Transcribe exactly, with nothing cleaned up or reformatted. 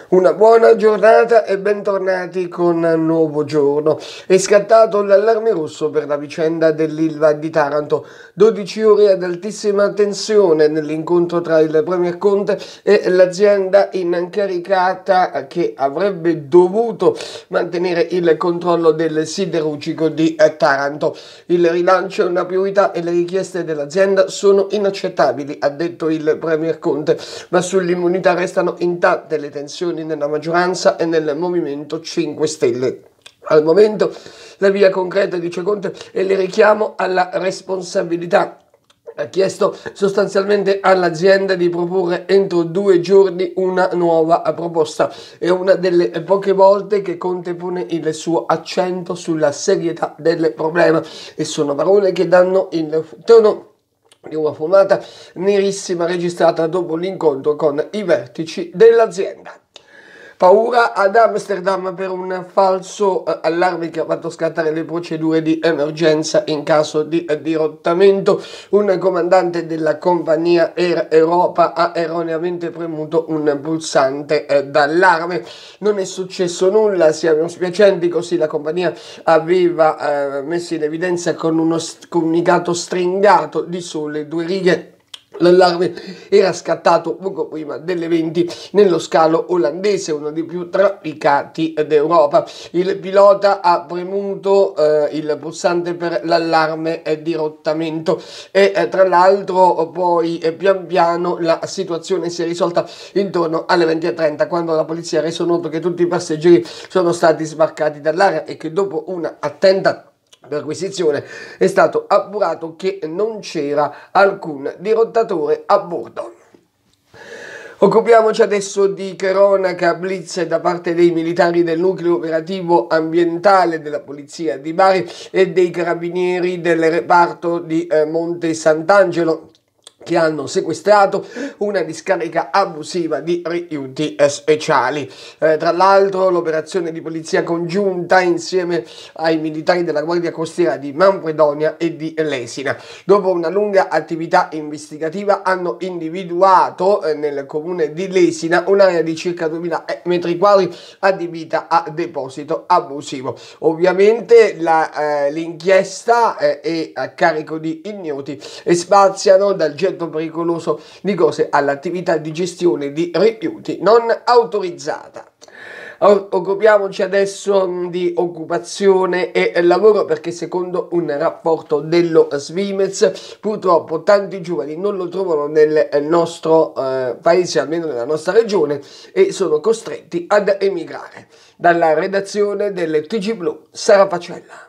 Una buona giornata e bentornati con Nuovo Giorno. È scattato l'allarme rosso per la vicenda dell'Ilva di Taranto. dodici ore ad altissima tensione nell'incontro tra il Premier Conte e l'azienda incaricata che avrebbe dovuto mantenere il controllo del siderurgico di Taranto. Il rilancio è una priorità e le richieste dell'azienda sono inaccettabili, ha detto il Premier Conte, ma sull'immunità restano intatte le tensioni nella maggioranza e nel Movimento cinque Stelle. Al momento la via concreta, dice Conte, è il richiamo alla responsabilità. Ha chiesto sostanzialmente all'azienda di proporre entro due giorni una nuova proposta. È una delle poche volte che Conte pone il suo accento sulla serietà del problema e sono parole che danno il tono di una fumata nerissima registrata dopo l'incontro con i vertici dell'azienda. Paura ad Amsterdam per un falso eh, allarme che ha fatto scattare le procedure di emergenza in caso di eh, dirottamento. Un comandante della compagnia Air Europa ha erroneamente premuto un pulsante eh, d'allarme. Non è successo nulla, siamo spiacenti, così la compagnia aveva eh, messo in evidenza con uno st- comunicato stringato di sole due righe. L'allarme era scattato poco prima delle venti nello scalo olandese, uno dei più trafficati d'Europa. Il pilota ha premuto eh, il pulsante per l'allarme eh, di rottamento e eh, tra l'altro poi eh, pian piano la situazione si è risolta intorno alle venti e trenta, quando la polizia ha reso noto che tutti i passeggeri sono stati sbarcati dall'area e che dopo una attenta perquisizione è stato appurato che non c'era alcun dirottatore a bordo. Occupiamoci adesso di cronaca. Blitz da parte dei militari del nucleo operativo ambientale della polizia di Bari e dei carabinieri del reparto di eh, Monte Sant'Angelo, che hanno sequestrato una discarica abusiva di rifiuti eh, speciali. Eh, tra l'altro l'operazione di polizia congiunta insieme ai militari della Guardia Costiera di Manfredonia e di Lesina, dopo una lunga attività investigativa, hanno individuato eh, nel comune di Lesina un'area di circa duemila metri quadri adibita a deposito abusivo. Ovviamente la, eh, l'inchiesta eh, è a carico di ignoti e spaziano dal getto pericoloso di cose all'attività di gestione di rifiuti non autorizzata. Occupiamoci adesso di occupazione e lavoro, perché secondo un rapporto dello Svimez purtroppo tanti giovani non lo trovano nel nostro eh, paese, almeno nella nostra regione, e sono costretti ad emigrare. Dalla redazione del T G Blu, Sara Pacella.